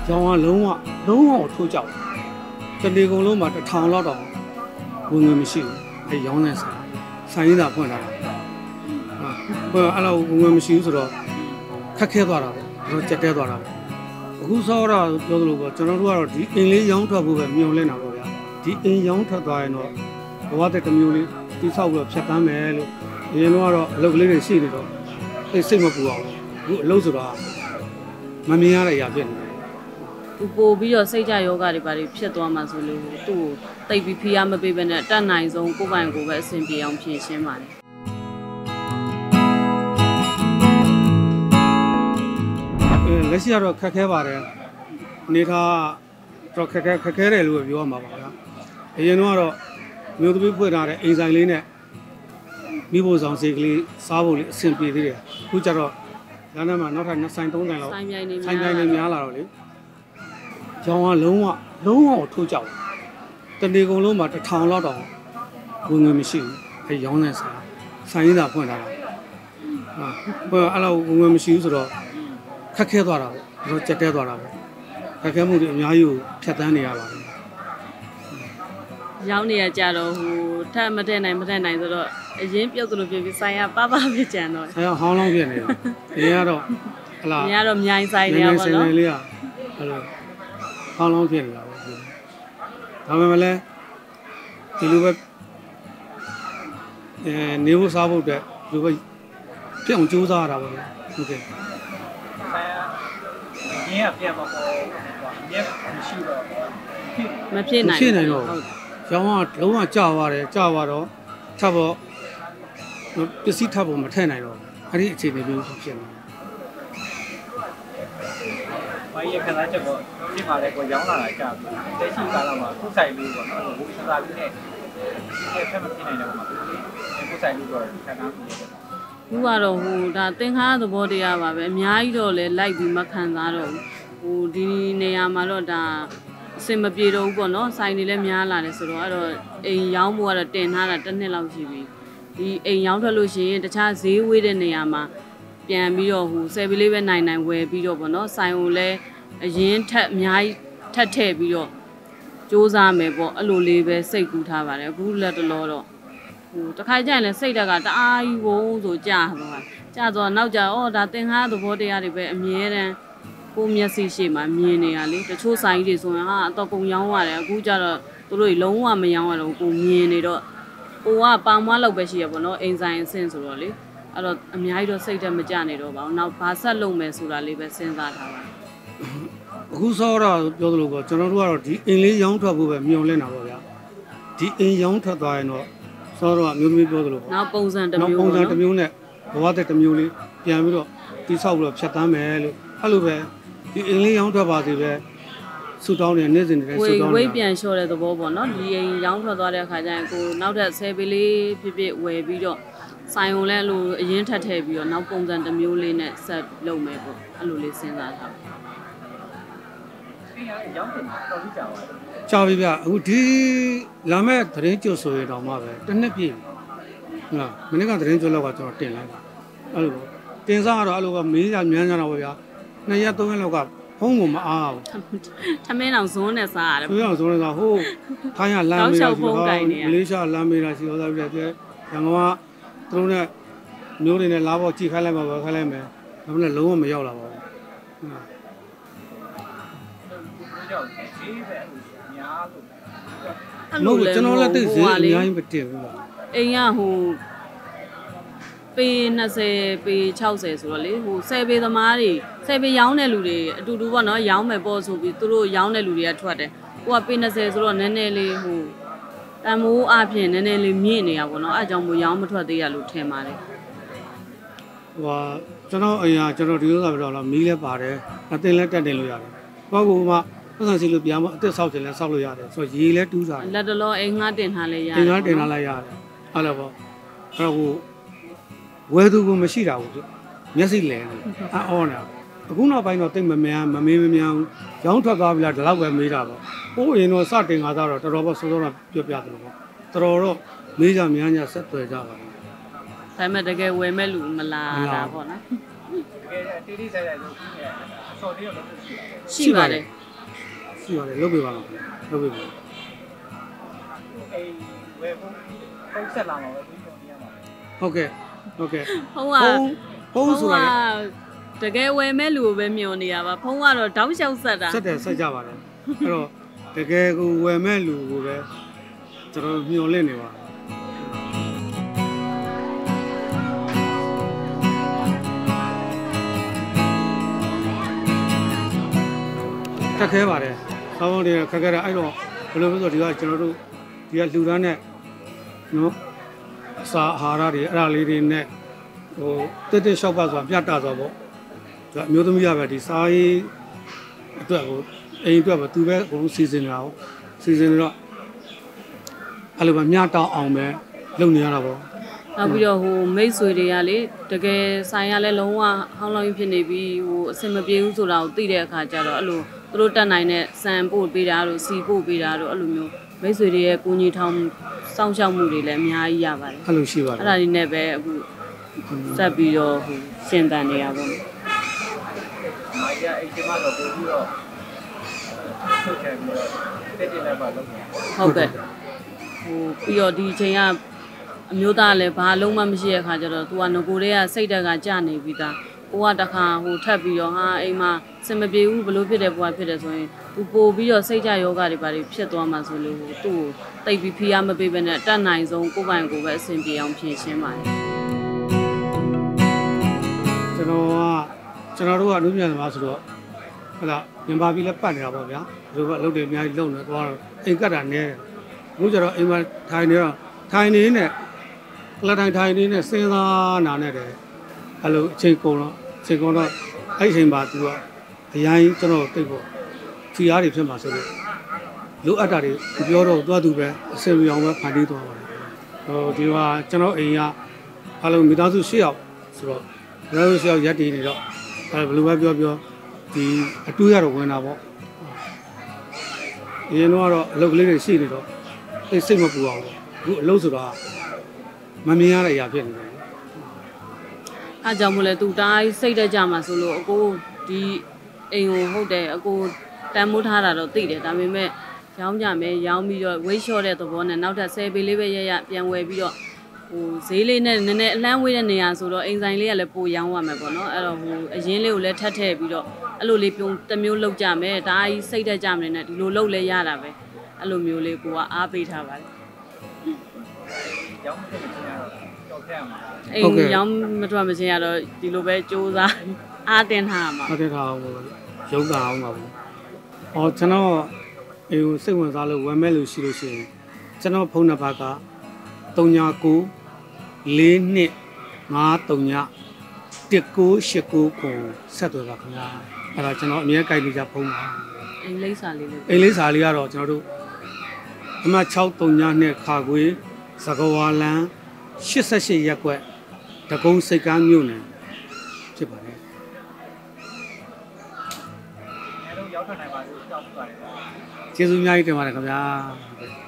ရောင်းကလုံးဝထိုးကြောက်တနေကုန်လုံးမှာ1000လောက်တောင်ဝင်ငွေမရှိဘူးအဲရောင်းတဲ့ဆိုင်ရင်းသာဖွင့်လာတာအဲ့လိုဝင်ငွေမရှိဘူးဆိုတော့ခက်ခဲသွားတာပေါ့တော့ကြက်တဲသွားတာပေါ့အခုဆောတော့ပြောသလိုပေါ့ကျွန်တော်တို့ကတော့ဒီအင်းလေးရောင်းထွက်ဖို့ပဲမျှော်လင့်တာပေါ့ဗျာဒီအင်းရောင်းထွက်သွားရင်တော့ဘဝတစ်မျိုးလေးတိဆောက်ပြီးတော့ဖြတ်တန်းမယ်လို့အရင်တော့အလုပ်ကလေးတွေရှိနေတော့စိတ်မပူအောင်အခုအလုပ်ဆိုတော့မမြင်ရတဲ့အရာဖြစ်နေတယ်ပို့ပြီးတော့စိတ်ကြယောဂတွေဘာတွေဖြစ်သွားမှဆိုလို့သူ့ကိုတိတ်ပြီးဖိအားမပေးဘဲနဲ့တတ်နိုင်ဆုံးကိုယ်ပိုင်ကိုယ်ပဲအဆင်ပြေအောင်ဖြည့်ရှင်းပါတယ်လက်ရှိကတော့ခက်ခဲပါတယ်အနေထားတော့ခက်ခဲတယ်လို့ပြောရမှာပါဗျာအရင်တော့မျိုးသမီးဖွင့်ထားတဲ့အိမ်ဆိုင်လေးနဲ့မိဖို့ဆောင်စိတ်ကလေးစားဖို့လေးအဆင်ပြေသေးတယ်အခုကျတော့လမ်းထဲမှာနောက်ထပ်2ဆိုင်3ဆိုင်လောက်ဆိုင်ပြိုင်နေများလာတော့လေရောင်းကလုံးဝထိုးကြောက်တနေကုန်လုံးမှာ1000လောက်တောင်ဝင်ငွေမရှိဘူးအဲရောင်းတဲ့ဆိုင်ရင်းသာဖွင့်ထားတာအဲ့လိုဝင်ငွေမရှိဘူးဆိုတော့ခက်ခဲသွားတာပေါ့တော့ကြက်တဲသွားတာပေါ့ခက်ခဲမှုတွေအများကြီးကိုဖြတ်တန်းနေရပါတယ်ရောင်းနေရကြတော့ဟိုထပ်မတဲ့နိုင်ဆိုတော့အရင်ပြုတ်သလိုပြပြီးဆိုင်ရပဖြစ်ကြံတော့ဆိုင်ရဟောင်းလောင်းဖြစ်နေတာဒီကတော့ဟလာဒီကတော့မြိုင်ဆိုင်နေရပါတော့ဆိုင်လေးကဟလာဟောင်းလောင်းဖြစ်နေတာပေါ့ဒါပေမဲ့လည်းဒီလိုပဲနေဖို့စားဖို့အတွက်ဒီလိုပဲပြအောင်ကြိုးစားရတာပေါ့ဟုတ်ကဲ့ရင်းကပြန်မပေါ်မြက်မရှိတော့မဖြစ်နိုင်တော့ရောင်းကလုံးဝကြာသွားတော့ထပ်တော့ပစ္စည်းထပ်ဖို့မထည့်နိုင်တော့အဲ့ဒီအခြေအနေမျိုးဖြစ်နေဘာရခဏချက်ပေါ့ဒီမှာလည်းကိုရောင်းလာတာကြာပြီတက်ရှိကားလာမှာခုဆိုင်လေးပေါ့နော်ဘူစစားလေးနဲ့ဒီဖက်မဖြစ်နိုင်တော့မှာခုဆိုင်လေးတော့ခဏခဏဖြစ်နေတယ်ဘူးကတော့ဟိုဒါသင်္ခါရသဘောတရားပါပဲအများကြီးတော့လဲလိုက်ပြီးမခံစားတော့ဟိုဒီနေရာမှာတော့ဒါအစင်မပြေတော့ဘူးပေါ့နော်ဆိုင်တွေလည်းများလာတယ်ဆိုတော့အဲ့တော့အိမ်ရောင်းမှုကတော့တင်ထားတာ1နှစ်လောက်ရှိပြီဒီအိမ်ရောင်းထွက်လို့ရှိရင်တခြားဈေးဝေးတဲ့နေရာမှာပြန်ပြီးတော့ဟိုဆယ်ပီလေးပဲနိုင်ဝယ်ပြီးတော့ပေါ့နော်ဆိုင်ကိုလည်းအရင်ထက်အများကြီးထပ်ထည့်ပြီးတော့စူးစမ်းမယ်ပေါ့အဲ့လိုလေးပဲစိတ်ကူးထားပါတယ်အခုလက်တလောတော့ဟိုတခါကျရင်လည်းစိတ်ဓာတ်ကတအားကြီးဝုန်းဆိုကြာတော့နောက်ကျတော့ဒါသင်္ခါရသဘောတရားတွေပဲအမြဲတမ်းကိုမျက်စိရှိမှမြင်နေရလေတချို့ဆိုင်တွေဆိုရင်ဟာအတော့ကုန်ရောင်းရတယ်အခုကျတော့သူတို့လုံးဝမရောင်းရတော့ကိုမြင်နေတော့ကိုကပေါင်မလောက်ပဲရှိရပေါ့နော်အိမ်ဆိုင်အဆင့်ဆိုတော့လေအဲ့တော့အများကြီးတော့စိတ်တက်မကြနေတော့ပါဘူးနောက်ဘာဆက်လုပ်မယ်ဆိုတာလေးပဲစဉ်းစားထားပါအခုဆောတော့ပြောသလိုပေါ့ကျွန်တော်တို့ကတော့ဒီအင်းလေးရောင်းထွက်ဖို့ပဲမျှော်လင့်တာပေါ့ဗျာဒီအင်းရောင်းထွက်သွားရင်တော့ဆောတော့မျိုးသမီးပြောသလိုပေါ့နောက်ပုံစံတစ်မျိုးနဲ့ဘဝတစ်မျိုးလေးပြန်ပြီးတော့တိဆောက်ပြီးတော့ဖြတ်တန်းမယ်လို့အဲ့လိုပဲဒီအင်းလေးရောင်းထွက်ပါသေးပဲဆူတောင်းနေနေ့စဉ်တွေဆူတောင်းဝိတ်ပြန်လျှော့တဲ့သဘောပေါ့နော်ဒီအိမ်ရောင်းထွက်သွားတဲ့အခါကျရင်ကိုနောက်ထပ်10ပီလေးဖြစ်ဝယ်ပြီးတော့ဆိုင်ုံလဲလို့အရင်ထပ်ထည့်ပြီးတော့နောက်ပုံစံတစ်မျိုးလေးနဲ့ဆက်လုပ်မယ်ပေါ့အဲ့လိုလေးစဉ်းစားထားရောင်းတယ်တော်ပြီကြာပါကြာပြီဗျအခုဒီလာမဲ့သတင်းကြိုဆိုရတော့မှပဲတစ်နှစ်ပြည့်ဟုတ်လားမနေ့ကသတင်းကြိုလောက်ကကျွန်တော်တင်လိုက်အဲ့လိုတင်စားကတော့အဲ့လိုကမေးကြမြန်းကြတော့ဗျာ2ရက်3ရက်လောက်ကဖုံးကိုမအားဘူးထမင်းအောင်ဇွန်းနဲ့စားရတယ်ဇွန်းအောင်ဇွန်းနဲ့စားဟိုးထိုင်းကလမ်းမေးတာရှိတော့မလေးရှားလမ်းမေးတာရှိတော့ပြီးတော့ရန်ကုန်ကသူတို့နဲ့မျိုးတွေနဲ့လာဖို့ကြည့်ခိုင်းလိုက်မှာပဲခိုင်းလိုက်မယ်ဒါပေမဲ့လုံးဝမရောက်လာပါဘူးဟုတ်ကျွန်တော်လည်းသိစေအများကြီးမတင်ဘူးလားအိမ်ကဟိုပေ20ပေ60ဆိုတော့လေဟို10ပေသမားတွေ10ပေရောင်းတဲ့လူတွေအတူတူပေါ့နော်ရောင်းမယ်ပေါ့ဆိုပြီးသူတို့ရောင်းတဲ့လူတွေကထွက်တယ်ကိုကပေ20ဆိုတော့နည်းနည်းလေးဟိုတန်မိုးအပြင်နည်းနည်းလေးမြင့်နေရပါတော့အဲအကြောင်းမို့ရောင်းမထွက်သေးရလို့ထင်ပါတယ်ဟိုကျွန်တော်အိမ်ကကျွန်တော်ဒီလိုဆိုတော့မီးလည်းပါတယ်အသင်လည်းတက်တင်လို့ရတယ်ဘာကူမှပတ်စံစီလို့ပြန်မအသက်ဆောက်ချင်လဲဆောက်လို့ရတယ်ဆိုတော့ရေလည်းတူးစားတယ်လက်တလောအိမ်ငှားတင်ထားလဲရတယ်အိမ်ငှားတင်ထားလိုက်ရတယ်အဲ့လိုပေါ့အဲ့တော့ဟိုဝယ်သူကမရှိတာဘူးမျက်စိလဲနေအော်နေတာအခုနောက်ပိုင်းတော့တိတ်မမေးရောင်းထွက်သွားပြီလားဒီလောက်ပဲမေးတာပေါ့ဟိုရင်တော့စတင်ကားတော့တော်တော်ပေါ့စိုးစိုးတော့ပြောပြတယ်လို့ပေါ့တော်တော့မေးကြများဆက်သွယ်ကြပါဒါပေမဲ့တကယ်ဝယ်မဲ့လူမလာတာပေါ့နော်ကယ်တေးသေးဆိုင်ဆိုင်လို့ပြီးနေအစော်လေးတော့လုပ်ရှိရှိပါတယ်ရှိပါတယ်လုပ်ပြပါတော့လုပ်ပြပါအေးဝယ်ဖို့ပုံဆက်လာမှာပဲပြီးတော့နေရမှာဟုတ်ကဲ့ဟုတ်ကဲ့ဖုန်းကဖုန်းဆိုတာလေတကယ်ဝယ်မဲ့လူကိုပဲမျှော်နေရပါဖုန်းကတော့တောက်လျှောက်ဆက်တာဆက်တယ်ဆက်ကြပါတယ်အဲ့တော့တကယ်ကိုဝယ်မဲ့လူကိုပဲကျွန်တော်မျှော်လင့်နေပါခက်ခဲပါတယ်ဆောင်းတွေခက်ခဲတာအဲ့တော့ဘယ်လိုလဲဆိုတော့ဒီကကျွန်တော်တို့ဒီကလူသားနဲ့နော်စာအာဟာရတွေအဲ့ဒါလေးတွေနဲ့ဟိုတက်တက်လျှောက်ပါဆိုတာပြတ်တာဆိုပေါ့ဒါအမျိုးသမီးရပဲဒီစားရေးအတွက်ကိုအိမ်အတွက်ပဲသူပဲအကုန်စီစဉ်နေတာဟုတ်စီစဉ်နေတော့အဲ့လိုပဲမြတောင်းအောင်ပဲလုပ်နေရတာပေါ့နောက်ပြီးတော့ဟိုမိတ်ဆွေတွေကလေတကယ်ဆိုင်ရလဲလုံးဝဟောင်းလောင်းဖြစ်နေပြီးဟိုအဆင်မပြေဘူးဆိုတာကိုသိတဲ့အခါကျတော့အဲ့လိုသူတို့တက်နိုင်တဲ့စံပို့ပေးတာတို့စီပို့ပေးတာတို့အဲ့လိုမျိုးမိတ်ဆွေတွေရဲ့ကိုကြီးထောင်စောင့်ရှောက်မှုတွေလည်းအများကြီးရပါတယ်အဲ့လိုရှိပါတယ်အဲ့ဒါလေးနဲ့ပဲအခုဆက်ပြီးတော့ဟိုရှင်းတန်နေရပါမယ်မာရအိမ်ကျမတော့ပို့ပြီးတော့ထုတ်ချင်ပြီးတော့တက်တက်လည်းပါလုပ်နေဟုတ်ကဲ့ဟိုပြီးတော့ဒီအချိန်ကအမျိုးသားလည်းဘာလုံးမှမရှိတဲ့အခါကျတော့သူကငကိုတွေကစိတ်တက်ကကြာနေပြီးသားကိုကတခါဟိုထပ်ပြီးတော့ဟာအိမ်မှာစင်မပြေဘူးဘလို့ဖြစ်တယ်ဘွားဖြစ်တယ်ဆိုရင်သူပို့ပြီးတော့စိတ်ကြယောဂတွေဘာတွေဖြစ်သွားမှဆိုလို့ဟိုသူ့ကိုတိတ်ပြီးဖိအားမပေးဘဲနဲ့တတ်နိုင်ဆုံးကိုယ်ပိုင်ကိုယ်ပဲအဆင်ပြေအောင်ဖြည့်ရှင်းပါတယ်ကျွန်တော်တို့ကအမှုပြန်သမားဆိုတော့ဟုတ်လားမြန်မာပြည်လည်းပတ်နေတာပေါ့ဗျာဒီလိုပဲအလုပ်တွေအများကြီးလုပ်နေတော့အိမ်ကတ်တာနဲတယ်အခုကျတော့အိမ်မှာထိုင်နေတော့ထိုင်နေနဲ့ကလထိုင်နေနဲ့စဉ်းစားနာနဲ့တယ်အဲ့လိုအချိန်ကုန်တော့အဲ့အချိန်မှာသူကအရင်ကျွန်တော်တိတ်ပေါ့ဖီအားတွေဖြစ်မှာဆိုလို့လိုအပ်တာတွေပြောတော့သွားသူပဲအစင်ပြောင်းပဲဖန်တီးသွားပါတယ်ဟိုဒီမှာကျွန်တော်အိမ်ကအလုံးမိသားစု၈ယောက်ဆိုတော့မိသားစု၈ယောက်ရက်တည်နေတော့အဲ့ဘယ်လိုပဲပြောဒီအတူရတော့ဝင်တာပေါ့အရင်တော့အလုပ်ကလေးတွေရှိနေတော့စိတ်မပူအောင်အခုအလုပ်ဆိုတာမမြင်ရတဲ့အရာဖြစ်နေတယ်အားကြောင့်မို့လဲသူတိုင်းစိတ်တက်ကြမှာဆိုလို့အကိုဒီအိမ်ကိုဟုတ်တယ်အကိုတန်မိုးထားတာတော့သိတယ်ဒါပေမဲ့ရောင်းကြမယ်ရောင်းပြီးတော့ဝိတ်လျှော့တဲ့သဘောနဲ့နောက်ထပ်10ပေလေးပဲရပြန်ဝယ်ပြီးတော့ဟိုဈေးလေးနဲ့နည်းနည်းအလန်းဝေးတဲ့နေရာဆိုတော့အိမ်ဆိုင်လေးကလည်းပိုရောင်းရမှာပေါ့နော်အဲ့တော့ဟိုအရင်လေးကိုလည်းထပ်ထည့်ပြီးတော့အဲ့လိုလေးပြုံတစ်မျိုးလောက်ကြမယ်ဒါကြီးစိတ်တက်ကြမယ်နဲ့ဒီလိုလောက်လဲရတာပဲအဲ့လိုမျိုးလေးကိုကအားပေးထားပါတယ်ရောင်းတဲ့နေရာတော့ကြောက်ခဲ့ရမှာအိမ်ရောင်းမထွက်မချင်းရတော့ဒီလိုပဲစူးစမ်းအားတင်ထားမှာအားတင်ထားအောင်ရုံးတာအောင်ပါဘူးအော်ကျွန်တော်အိမ်ကိုစိတ်ဝင်စားလို့ဝယ်မဲ့လို့ရှိလို့ရှိရင်ကျွန်တော်ဖုန်းနံပါတ်က39 42 53 1989ကိုဆက်သွယ်ပါခင်ဗျာအဲ့ဒါကျွန်တော်အမြဲကြိုက်နေကြဖုန်းပါအိမ်လိပ်စာလေးအိမ်လိပ်စာလေးကတော့ကျွန်တော်တို့အမှတ်632ခါခွေစကဝါလန်88ရပ်ကွက်တကုံးစိတ်ကမ်းမြို့နယ်ဖြစ်ပါတယ်အဲလိုရောက်ထနိုင်ပါလို့ကြောက်ပါတယ်ကျေးဇူးအများကြီးတင်ပါတယ်ခင်ဗျာ